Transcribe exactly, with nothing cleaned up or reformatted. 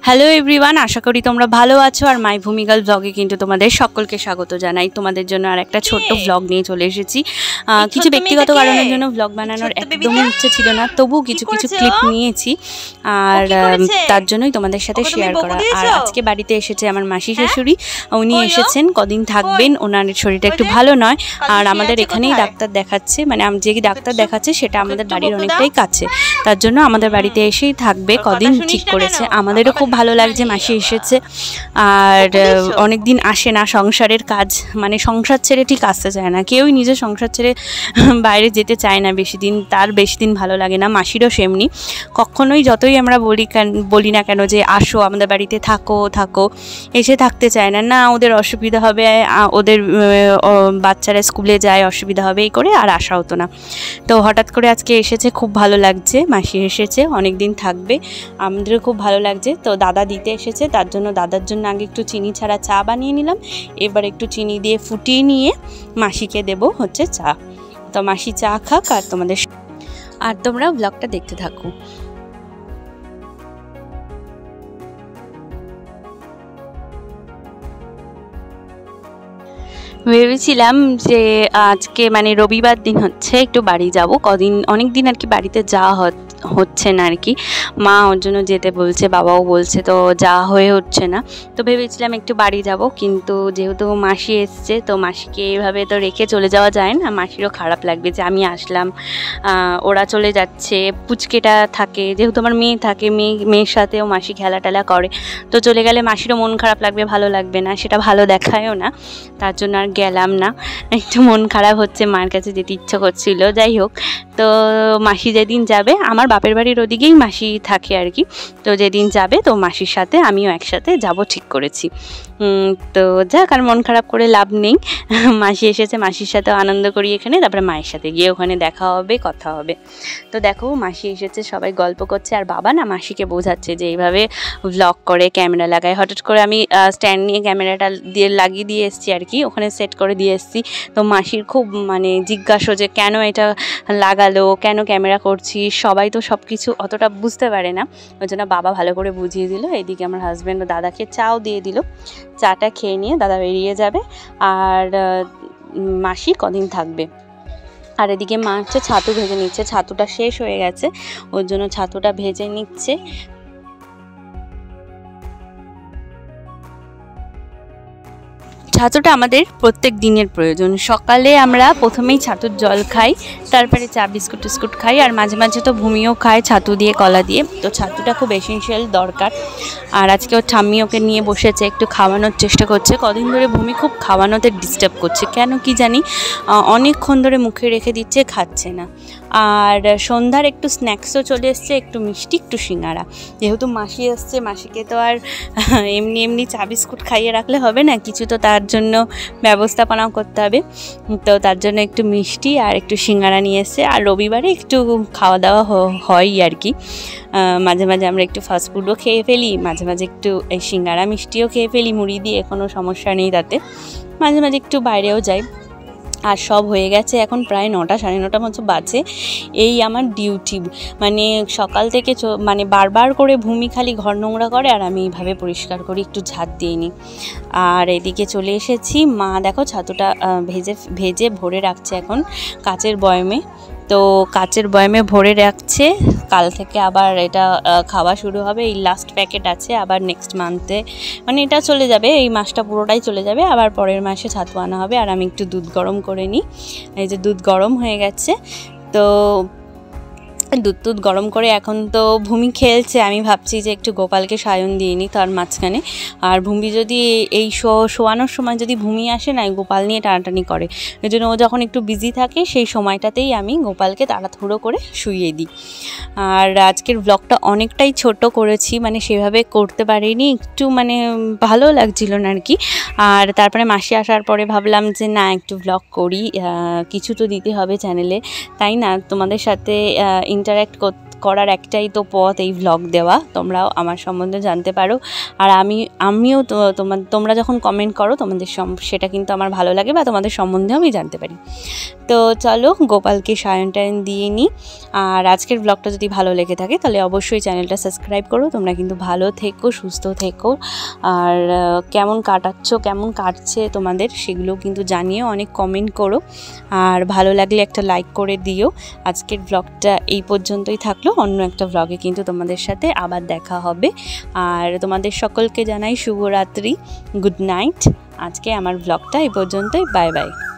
Hello everyone, আশা করি তোমরা ভালো আছো। আর মাই ভূমিকাল ব্লগে কিন্তু তোমাদের সকলকে স্বাগত জানাই। তোমাদের জন্য আর একটা ছোট্ট ব্লগ নিয়ে চলে এসেছি। কিছু ব্যক্তিগত কারণের জন্য ব্লগ বানানোর একদমই ইচ্ছে ছিল না, তবু কিছু কিছু ক্লিপ নিয়েছি আর তার জন্যই তোমাদের সাথে শেয়ার করা। আর আজকে বাড়িতে এসেছে আমার মাসি শাশুড়ি, উনি এসেছেন, কদিন থাকবেন। ওনার শরীরটা একটু ভালো নয় আর আমাদের এখানেই ডাক্তার দেখাচ্ছে, মানে যে ডাক্তার দেখাচ্ছে সেটা আমাদের বাড়ির অনেকটাই কাছে, তার জন্য আমাদের বাড়িতে এসেই থাকবে কদিন ঠিক করেছে। আমাদেরও খুব ভালো লাগছে মাসি এসেছে, আর অনেক দিন আসে না। সংসারের কাজ মানে সংসার ছেড়ে ঠিক আসতে চায় না, কেউই নিজের সংসার ছেড়ে বাইরে যেতে চায় না বেশি দিন, তার বেশি দিন ভালো লাগে না। মাসিরও সেমনি, কখনোই যতই আমরা বলি কেন বলি না কেন যে আসো আমাদের বাড়িতে থাকো থাকো এসে থাকতে চায় না। না, ওদের অসুবিধা হবে, ওদের বাচ্চারা স্কুলে যায়, অসুবিধা হবে, এই করে আর আসা হতো না। তো হঠাৎ করে আজকে এসেছে, খুব ভালো লাগছে। মাসি এসেছে, অনেক দিন থাকবে, আমাদেরও খুব ভালো লাগছে। তো দাদা দিতে এসেছে, তার জন্য দাদার জন্য আগে একটু চিনি ছাড়া চা বানিয়ে নিলাম, এবার একটু চিনি দিয়ে ফুটিয়ে নিয়ে মাসিকে দেব হচ্ছে চা। তো মাসি চা খাক আর তোমাদের আর তোমরা ব্লগটা দেখতে থাকো। ভেবেছিলাম যে আজকে মানে রবিবার দিন হচ্ছে একটু বাড়ি যাব, কদিন অনেক দিন আর কি বাড়িতে যাওয়া হচ্ছে না আর কি, মা ওর জন্য যেতে বলছে, বাবাও বলছে, তো যাওয়া হয়ে হচ্ছে না। তো ভেবেছিলাম একটু বাড়ি যাব, কিন্তু যেহেতু মাসি এসছে তো মাসিকে এইভাবে তো রেখে চলে যাওয়া যায় না, মাসিরও খারাপ লাগবে যে আমি আসলাম ওরা চলে যাচ্ছে। পুচকেটা থাকে, যেহেতু আমার মেয়ে থাকে, মেয়ে মেয়ের সাথেও মাসি খেলা টেলা করে, তো চলে গেলে মাসিরও মন খারাপ লাগবে, ভালো লাগবে না, সেটা ভালো দেখায়ও না, তার জন্য আর গেলাম না। একটু মন খারাপ হচ্ছে, মার কাছে যেতে ইচ্ছা করছিল। যাই হোক, তো মাসি যেদিন যাবে, আমার বাপের বাড়ির ওদিকেই মাসি থাকে আর কি, তো যেদিন যাবে তো মাসির সাথে আমিও একসাথে যাব ঠিক করেছি। তো যাক, আর মন খারাপ করে লাভ নেই, মাসি এসেছে, মাসির সাথেও আনন্দ করি এখানে, তারপরে মায়ের সাথে গিয়ে ওখানে দেখা হবে, কথা হবে। তো দেখো মাসি এসেছে, সবাই গল্প করছে, আর বাবা না মাসিকে বোঝাচ্ছে যে এইভাবে ভ্লগ করে, ক্যামেরা লাগায়। হঠাৎ করে আমি স্ট্যান্ড নিয়ে ক্যামেরাটা দিয়ে লাগিয়ে দিয়ে এসেছি আর কি, ওখানে সেট করে দিয়ে এসেছি। তো মাসির খুব মানে জিজ্ঞাসা যে কেন এটা লাগালো, কেন ক্যামেরা করছি, সবাই তো সব কিছু অতটা বুঝতে পারে না, ওই জন্য বাবা ভালো করে বুঝিয়ে দিল। এইদিকে আমার হাজব্যান্ড ও দাদাকে চাও দিয়ে দিল, চাটা খেয়ে নিয়ে দাদা বেরিয়ে যাবে, আর মাসি কদিন থাকবে। আর এদিকে মা হচ্ছে ছাতু ভেজে নিচ্ছে, ছাতুটা শেষ হয়ে গেছে, ওর জন্য ছাতুটা ভেজে নিচ্ছে। ছাতুটা আমাদের প্রত্যেক দিনের প্রয়োজন। সকালে আমরা প্রথমেই ছাতুর জল খাই, তারপরে চা বিস্কুট টিস্কুট খাই, আর মাঝে মাঝে তো ভূমিও খায় ছাতু দিয়ে, কলা দিয়ে। তো ছাতুটা খুব এসেনশিয়াল দরকার। আর আজকে ওর ঠাম্মি ওকে নিয়ে বসেছে, একটু খাওয়ানোর চেষ্টা করছে। কদিন ধরে ভূমি খুব খাওয়ানোতে ডিস্টার্ব করছে, কেন কি জানি, অনেকক্ষণ ধরে মুখে রেখে দিচ্ছে, খাচ্ছে না। আর সন্ধ্যার একটু স্ন্যাক্সও চলে এসছে, একটু মিষ্টি, একটু সিঙ্গারা। যেহেতু মাসি আসছে, মাসিকে তো আর এমনি এমনি চা বিস্কুট খাইয়ে রাখলে হবে না, কিছু তো তার জন্য ব্যবস্থাপনাও করতে হবে। তো তার জন্য একটু মিষ্টি আর একটু সিঙ্গারা নিয়ে এসছে। আর রবিবারে একটু খাওয়া দাওয়া হয় আর কি, মাঝে মাঝে আমরা একটু ফাস্টফুডও খেয়ে ফেলি, মাঝে মাঝে একটু এই সিঙ্গারা মিষ্টিও খেয়ে ফেলি মুড়ি দিয়ে, কোনো সমস্যা নেই তাতে। মাঝে মাঝে একটু বাইরেও যাই। আর সব হয়ে গেছে, এখন প্রায় নটা সাড়ে নটা মতো বাজে। এই আমার ডিউটি, মানে সকাল থেকে মানে বারবার করে ভূমি খালি ঘর নোংরা করে, আর আমি এইভাবে পরিষ্কার করি, একটু ঝাঁট দিয়ে নিই। আর এদিকে চলে এসেছি, মা দেখো ছাতুটা ভেজে ভেজে ভরে রাখছে এখন কাচের বয়মে। তো কাচের বয়মে ভরে রাখছে, কাল থেকে আবার এটা খাওয়া শুরু হবে। এই লাস্ট প্যাকেট আছে, আবার নেক্সট মান্থে মানে এটা চলে যাবে, এই মাসটা পুরোটাই চলে যাবে, আবার পরের মাসে ছাতু আনা হবে। আর আমি একটু দুধ গরম করে নিই, এই যে দুধ গরম হয়ে গেছে। তো দুধ দুধ গরম করে এখন তো ভূমি খেলছে, আমি ভাবছি যে একটু গোপালকে সায়ন দিয়ে নিই তার মাঝখানে। আর ভূমি যদি এই শো শোয়ানোর সময় যদি ভূমি আসে না, গোপাল নিয়ে টানাটানি করে, ওই জন্য ও যখন একটু বিজি থাকে সেই সময়টাতেই আমি গোপালকে তাড়াহুড়ো করে শুইয়ে দিই। আর আজকের ব্লগটা অনেকটাই ছোট করেছি, মানে সেভাবে করতে পারিনি, একটু মানে ভালো লাগছিল না আর কি। আর তারপরে মাসি আসার পরে ভাবলাম যে না, একটু ব্লগ করি, কিছু তো দিতে হবে চ্যানেলে, তাই না? তোমাদের সাথে ইন্টারঅ্যাক্ট করার একটাই তো পথ এই ভ্লগ দেওয়া, তোমরাও আমার সম্বন্ধে জানতে পারো। আর আমি আমিও তো তোমার তোমরা যখন কমেন্ট করো তোমাদের সেটা কিন্তু আমার ভালো লাগে বা তোমাদের সম্বন্ধে আমি জানতে পারি। তো চলো গোপালকে সায়ন টায়ন দিয়ে নিই। আর আজকের ব্লগটা যদি ভালো লেগে থাকে তাহলে অবশ্যই চ্যানেলটা সাবস্ক্রাইব করো। তোমরা কিন্তু ভালো থেকো, সুস্থ থেকো। আর কেমন কাটাচ্ছ, কেমন কাটছে তোমাদের সেগুলো কিন্তু জানিও, অনেক কমেন্ট করো। আর ভালো লাগলে একটা লাইক করে দিও। আজকের ব্লগটা এই পর্যন্তই থাকলো, অন্য একটা ব্লগে কিন্তু তোমাদের সাথে আবার দেখা হবে। আর তোমাদের সকলকে জানাই শুভরাত্রি, গুড নাইট। আজকে আমার ব্লগটা এই পর্যন্তই, বাই বাই।